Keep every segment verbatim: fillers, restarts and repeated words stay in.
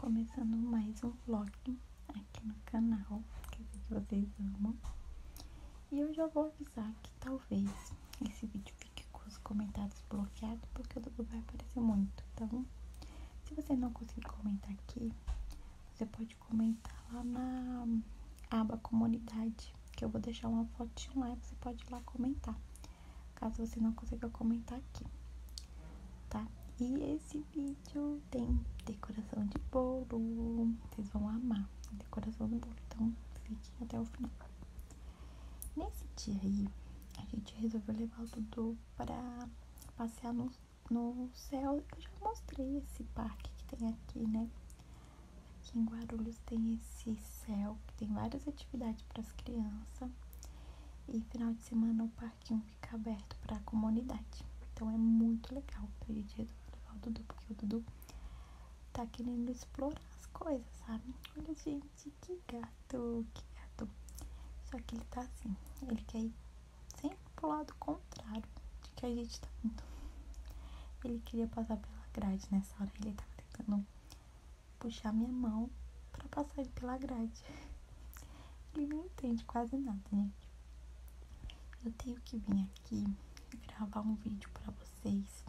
começando mais um vlog aqui no canal, que eu sei que vocês amam. E eu já vou avisar que talvez esse vídeo fique com os comentários bloqueados, porque o Dudu vai aparecer muito. Então, se você não conseguir comentar aqui, você pode comentar lá na aba comunidade, que eu vou deixar uma fotinho lá e você pode ir lá comentar, caso você não consiga comentar aqui, tá? E esse vídeo tem decoração de bolo, vocês vão amar a decoração do bolo, então fiquem até o final. Nesse dia aí, a gente resolveu levar o Dudu para passear no, no céu. Eu já mostrei esse parque que tem aqui, né? Aqui em Guarulhos tem esse céu, que tem várias atividades para as crianças. E final de semana o parquinho fica aberto para a comunidade. Então é muito legal pra gente resolver levar o Dudu, porque o Dudu tá querendo explorar as coisas, sabe? Olha, gente, que gato, que gato. Só que ele tá assim, ele quer ir sempre pro lado contrário de que a gente tá indo. Ele queria passar pela grade nessa hora, ele tava tentando puxar minha mão pra passar ele pela grade. Ele não entende quase nada, gente. Eu tenho que vir aqui gravar um vídeo pra vocês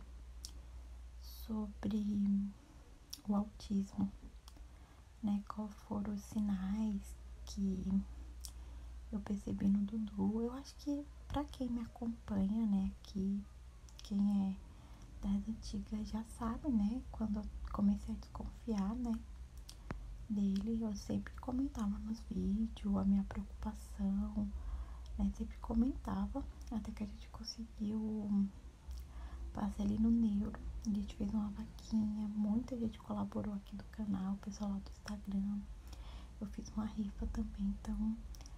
sobre o autismo, né? Qual foram os sinais que eu percebi no Dudu. Eu acho que pra quem me acompanha, né, aqui, quem é das antigas já sabe, né, quando eu comecei a desconfiar, né, dele, eu sempre comentava nos vídeos a minha preocupação, né, sempre comentava, até que a gente conseguiu passar ele no neuro. A gente fez uma vaquinha, muita gente colaborou aqui do canal, o pessoal lá do Instagram. Eu fiz uma rifa também, então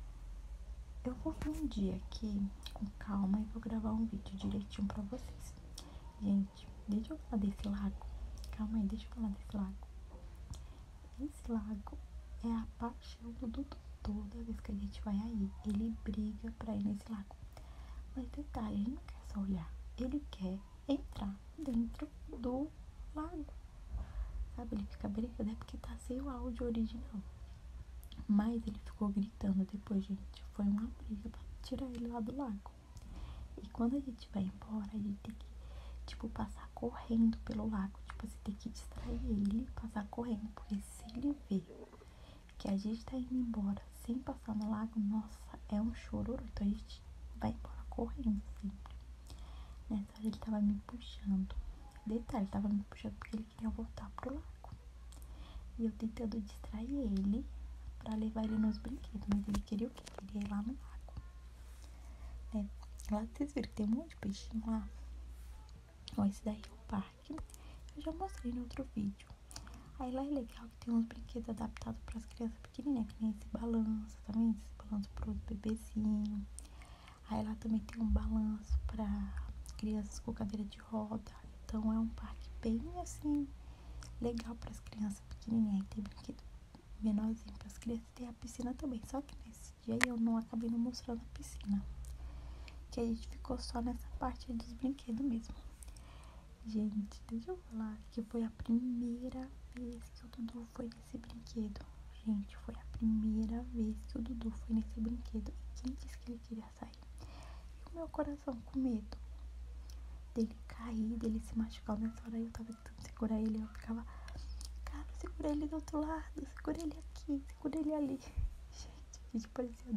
eu vou vir um dia aqui com calma e vou gravar um vídeo direitinho pra vocês. Gente, deixa eu falar desse lago. Calma aí, deixa eu falar desse lago. Esse lago é a paixão do Dudu. Toda vez que a gente vai aí, ele briga pra ir nesse lago. Mas detalhe, ele não quer só olhar, ele quer entrar dentro do lago. Sabe, ele fica brigando, é porque tá sem o áudio original. Mas ele ficou gritando depois, gente. Foi uma briga pra tirar ele lá do lago. E quando a gente vai embora, a gente tem que, tipo, passar correndo pelo lago. Tipo, você tem que distrair ele e passar correndo. Porque se ele ver que a gente tá indo embora sem passar no lago, nossa, é um chororô. Então a gente vai embora correndo sempre. Nessa hora ele tava me puxando. Detalhe, ele tava me puxando porque ele queria voltar pro lago. E eu tentando distrair ele pra levar ele nos brinquedos, mas ele queria o quê? Queria ir lá no lago, né? Lá vocês viram que tem um monte de peixinho lá. Ó, esse daí é o parque. Eu já mostrei no outro vídeo. Aí lá é legal que tem uns brinquedos adaptados para as crianças pequenininhas, que nem esse balanço, tá vendo? Esse balanço para os bebezinhos. Aí lá também tem um balanço para crianças com cadeira de roda. Então é um parque bem assim legal para as crianças pequenininhas. Aí tem brinquedo menorzinho para as crianças, tem a piscina também. Só que nesse dia eu não acabei não mostrando a piscina, que a gente ficou só nessa parte dos brinquedos mesmo. Gente, deixa eu falar que foi a primeira vez que o Dudu foi nesse brinquedo. Gente, foi a primeira vez que o Dudu foi nesse brinquedo. E quem disse que ele queria sair? E o meu coração com medo dele cair, dele se machucar. Nessa hora eu tava tentando segurar ele, eu ficava, cara, segura ele do outro lado, segura ele aqui, segura ele ali. Gente, a gente parecia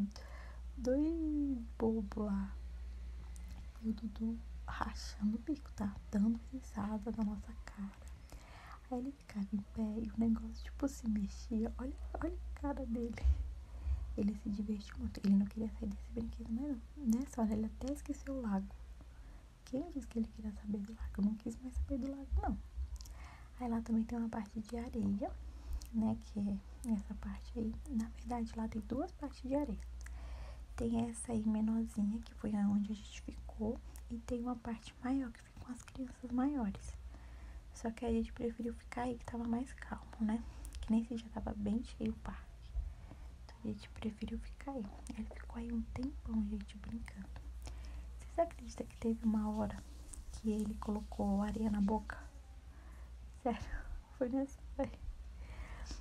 dois bobos lá. E o Dudu rachando o bico, tá? Dando risada na nossa cara. Aí ele ficava em pé e o negócio, tipo, se mexia. Olha, olha a cara dele. Ele se divertiu muito. Ele não queria sair desse brinquedo, mas não. Nessa hora ele até esqueceu o lago. Quem disse que ele queria saber do lago? Eu não quis mais saber do lago, não. Aí lá também tem uma parte de areia, né? Que é essa parte aí. Na verdade, lá tem duas partes de areia. Tem essa aí menorzinha, que foi onde a gente ficou. E tem uma parte maior, que fica com as crianças maiores. Só que a gente preferiu ficar aí, que tava mais calmo, né? Que nesse dia tava bem cheio o parque. Então a gente preferiu ficar aí. Ele ficou aí um tempão, gente, brincando. Vocês acreditam que teve uma hora que ele colocou areia na boca? Sério, foi nessa hora.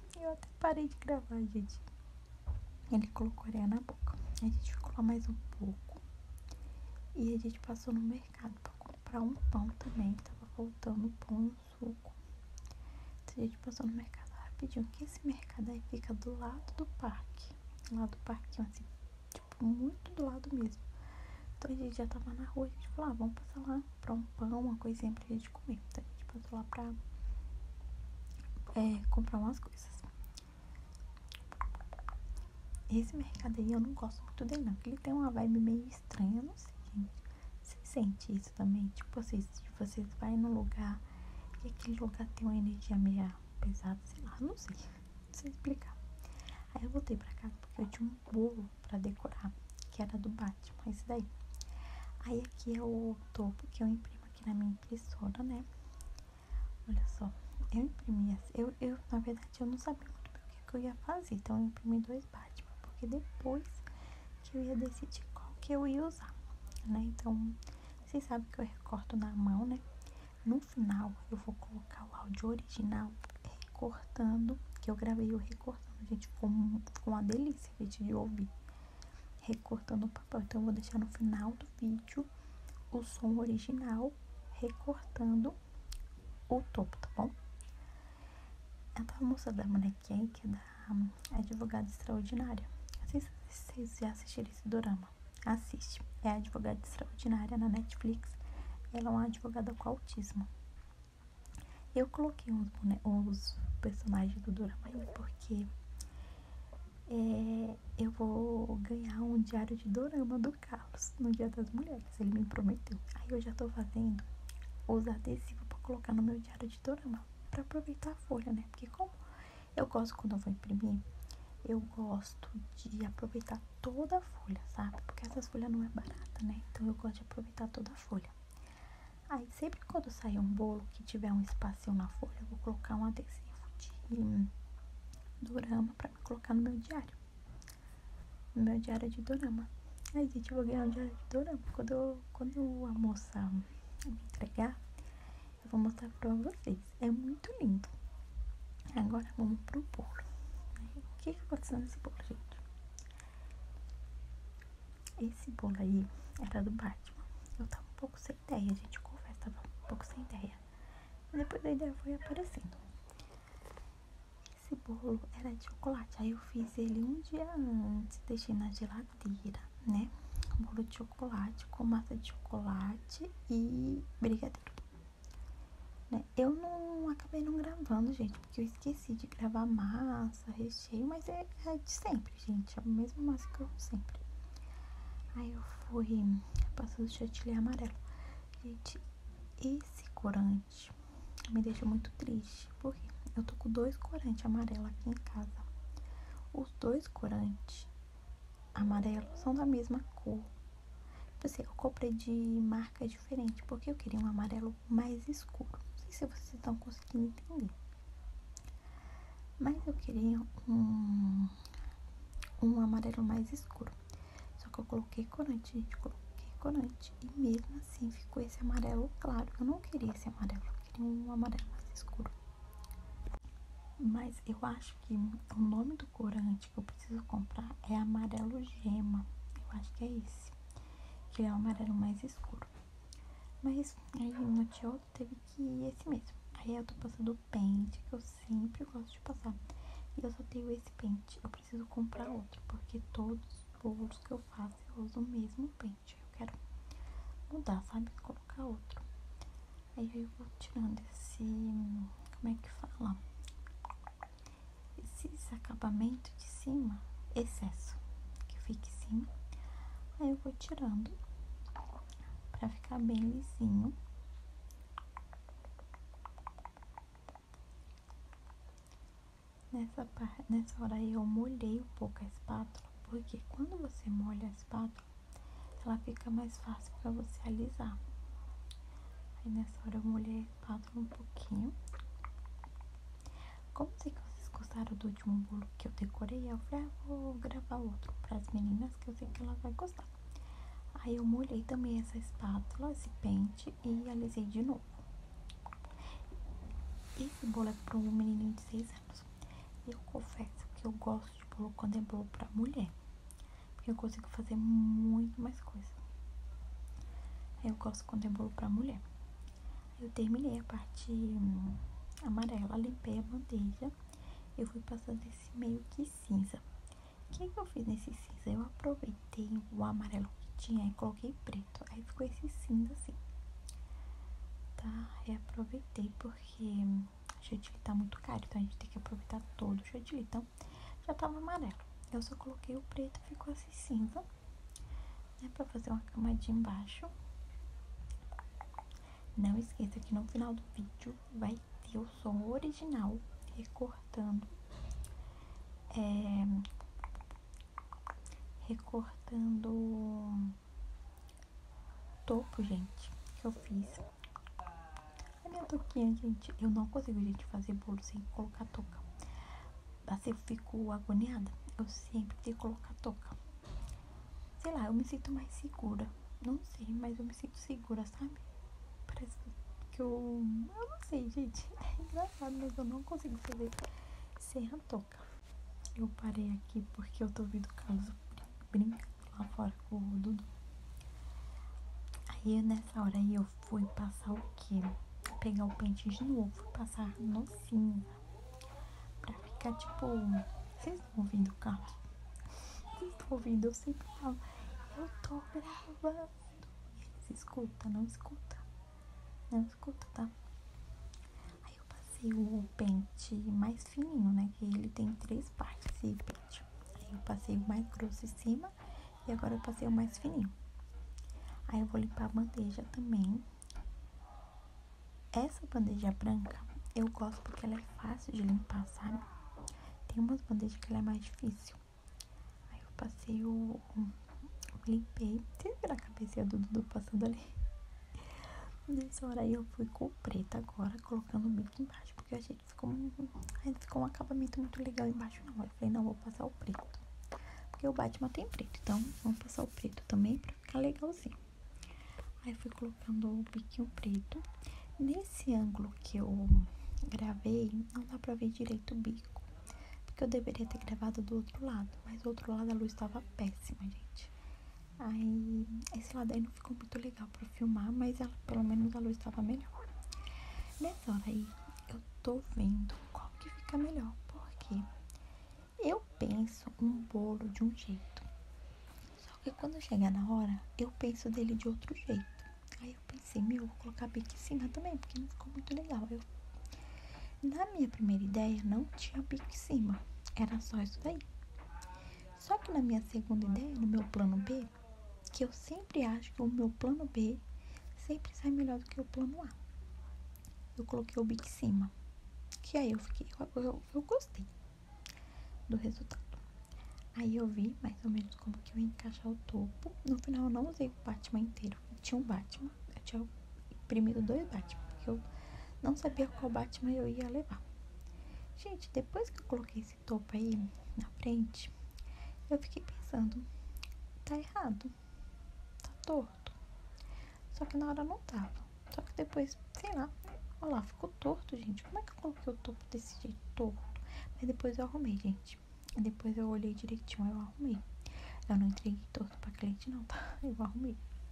parei de gravar, gente. Ele colocou areia na boca. A gente ficou lá mais um pouco. E a gente passou no mercado pra comprar um pão também. Tava faltando pão e um suco. Então a gente passou no mercado rapidinho. Que esse mercado aí fica do lado do parque. Lá do parquinho, assim. Tipo, muito do lado mesmo. Então a gente já tava na rua. A gente falou, ah, vamos passar lá pra um pão, uma coisinha pra gente comer. Então a gente passou lá pra é, comprar umas coisas. Esse mercado aí eu não gosto muito dele, não. Porque ele tem uma vibe meio estranha, eu não sei, gente. Você sente isso também? Tipo, vocês, vocês vai num lugar e aquele lugar tem uma energia meio pesada, sei lá, não sei. Não sei explicar. Aí eu voltei pra casa porque eu tinha um bolo pra decorar, que era do Batman, esse daí. Aí aqui é o topo que eu imprimo aqui na minha impressora, né? Olha só, eu imprimi assim, eu, eu na verdade eu não sabia muito bem o que, que eu ia fazer, então eu imprimi dois Batman, porque depois que eu ia decidir qual que eu ia usar, né? Então, vocês sabem que eu recorto na mão, né? No final eu vou colocar o áudio original recortando, que eu gravei eu recortando, gente, ficou, ficou uma delícia, gente, de ouvir. Recortando o papel, então eu vou deixar no final do vídeo o som original recortando o topo, tá bom? Eu tava mostrando da Manequim, que é da Advogada Extraordinária. Não sei se vocês já assistiram esse dorama. Assiste. É a Advogada Extraordinária na Netflix. Ela é uma advogada com autismo. Eu coloquei uns, os personagens do dorama aí porque é, eu vou ganhar um diário de dorama do Carlos no Dia das Mulheres. Ele me prometeu. Aí eu já tô fazendo os adesivos pra colocar no meu diário de dorama, pra aproveitar a folha, né? Porque como eu gosto, quando eu vou imprimir, eu gosto de aproveitar toda a folha, sabe? Porque essas folhas não é barata, né? Então eu gosto de aproveitar toda a folha. Aí sempre quando sair um bolo que tiver um espacinho na folha, eu vou colocar um adesivo de dorama pra me colocar no meu diário. No meu diário de dorama. Aí, gente, eu vou ganhar um diário de dorama. Quando, eu, quando a moça me entregar, eu vou mostrar pra vocês. É muito lindo. Agora vamos pro bolo. O que que aconteceu nesse bolo, gente? Esse bolo aí era do Batman. Eu tava um pouco sem ideia, gente. Confesso, tava um pouco sem ideia. Mas depois a ideia foi aparecendo. Esse bolo era de chocolate. Aí eu fiz ele um dia antes, deixei na geladeira, né? Bolo de chocolate com massa de chocolate e brigadeiro. Né? Eu não acabei não gravando, gente, porque eu esqueci de gravar massa, recheio, mas é, é de sempre, gente. É a mesma massa que eu uso sempre. Aí eu fui passando chantilly amarelo. Gente, esse corante me deixa muito triste, porque eu tô com dois corantes amarelos aqui em casa. Os dois corantes amarelos são da mesma cor. Assim, eu comprei de marca diferente, porque eu queria um amarelo mais escuro. Não sei se vocês estão conseguindo entender. Mas eu queria um, um amarelo mais escuro. Só que eu coloquei corante, gente, coloquei corante. E mesmo assim ficou esse amarelo claro. Eu não queria esse amarelo, eu queria um amarelo mais escuro. Mas eu acho que o nome do corante que eu preciso comprar é amarelo gema. Eu acho que é esse. Que ele é o amarelo mais escuro. Mas aí no tio teve que ir esse mesmo. Aí eu tô passando o pente, que eu sempre gosto de passar. E eu só tenho esse pente. Eu preciso comprar outro, porque todos os bolos que eu faço eu uso o mesmo pente. Eu quero mudar, sabe? Colocar outro. Aí eu vou tirando esse... Como é que fala? Esse acabamento de cima, excesso que fica em cima. Aí eu vou tirando pra ficar bem lisinho. Nessa, parte, nessa hora aí eu molhei um pouco a espátula, porque quando você molha a espátula, ela fica mais fácil pra você alisar. Aí nessa hora eu molhei a espátula um pouquinho. Como sei que vocês gostaram do último bolo que eu decorei, eu falei, ah, vou gravar outro pras meninas, que eu sei que elas vão gostar. Aí eu molhei também essa espátula, esse pente, e alisei de novo. Esse bolo é para um menininho de seis anos. Eu confesso quando é bolo pra mulher, porque eu consigo fazer muito mais coisa. Eu gosto quando é bolo pra mulher. Eu terminei a parte hum, amarela, limpei a bandeja. Eu fui passando esse meio que cinza. O que, que eu fiz nesse cinza? Eu aproveitei o amarelo que tinha e coloquei preto. Aí ficou esse cinza assim. Tá? Reaproveitei porque hum, chantilly tá muito caro, então a gente tem que aproveitar todo o chantilly. Então já tava amarelo. Eu só coloquei o preto e ficou esse cinza, né? Pra fazer uma camadinha embaixo. Não esqueça que no final do vídeo vai ter o som original recortando. É, recortando o topo, gente, que eu fiz. A minha touquinha, gente, eu não consigo, gente, fazer bolo sem colocar touca. Assim, eu fico agoniada. Eu sempre tenho que colocar touca. Sei lá, eu me sinto mais segura. Não sei, mas eu me sinto segura, sabe? Parece que eu... Eu não sei, gente. É engraçado, mas eu não consigo fazer sem a touca. Eu parei aqui porque eu tô ouvindo o Carlos brincando lá fora com o Dudu. Aí nessa hora aí eu fui passar o quê? Pegar o pente de novo, fui passar no cinza. Pra ficar tipo... Vocês estão ouvindo o Carlos? Vocês estão ouvindo? Eu sempre falo, eu tô gravando. Eles escutam, não escuta. Não escuta, tá? Aí eu passei o pente mais fininho, né? Que ele tem três partes, esse pente. Aí eu passei o mais grosso em cima e agora eu passei o mais fininho. Aí eu vou limpar a bandeja também. Essa bandeja branca eu gosto porque ela é fácil de limpar, sabe? Tem umas bandejas que ela é mais difícil. Aí eu passei o... limpei. Vocês viram a cabecinha do Dudu passando ali? Nessa hora aí eu fui com o preto agora, colocando o bico embaixo, porque eu achei que ficou, aí ficou um acabamento muito legal embaixo, não. Eu falei, não, vou passar o preto, porque o Batman tem preto, então vamos passar o preto também pra ficar legalzinho. Aí fui colocando o biquinho preto. Nesse ângulo que eu gravei, não dá pra ver direito o bico, porque eu deveria ter gravado do outro lado, mas do outro lado a luz tava péssima, gente. Aí, esse lado aí não ficou muito legal pra filmar, mas ela, pelo menos a luz tava melhor. Nessa hora aí, eu tô vendo qual que fica melhor, porque eu penso um bolo de um jeito. Só que quando chegar na hora, eu penso dele de outro jeito. Aí eu pensei, meu, vou colocar bico em cima também, porque não ficou muito legal. Eu, na minha primeira ideia, não tinha bico em cima, era só isso daí. Só que na minha segunda ideia, no meu plano B, que eu sempre acho que o meu plano B sempre sai melhor do que o plano A. Eu coloquei o bico em cima, que aí eu fiquei, eu, eu, eu gostei do resultado. Aí eu vi mais ou menos como que eu ia encaixar o topo. No final eu não usei o Batman inteiro, tinha um Batman, eu tinha imprimido dois Batman, porque eu não sabia qual Batman eu ia levar. Gente, depois que eu coloquei esse topo aí na frente, eu fiquei pensando, tá errado, tá torto. Só que na hora não tava. Só que depois, sei lá, olha lá, ficou torto, gente. Como é que eu coloquei o topo desse jeito torto? Mas depois eu arrumei, gente. Depois eu olhei direitinho, eu arrumei. Eu não entreguei torto pra cliente, não, tá? Eu arrumei.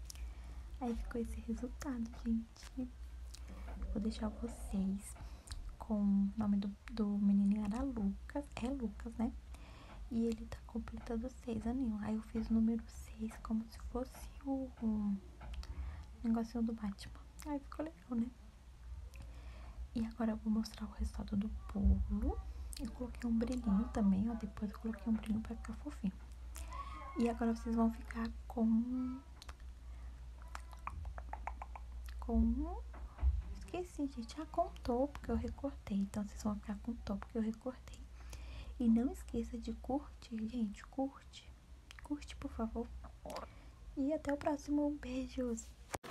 Aí ficou esse resultado, gente. Vou deixar vocês com o nome do, do menininho era Lucas. É Lucas, né? E ele tá completando seis aninhos. Aí eu fiz o número seis como se fosse o... o negocinho do Batman. Aí ficou legal, né? E agora eu vou mostrar o resultado do bolo. Eu coloquei um brilhinho também, ó. Depois eu coloquei um brilho pra ficar fofinho. E agora vocês vão ficar com... Com... Esqueci, gente. Ah, com topo que eu recortei. Então vocês vão ficar com topo que eu recortei. E não esqueça de curtir, gente. Curte. Curte, por favor. E até o próximo. Beijos.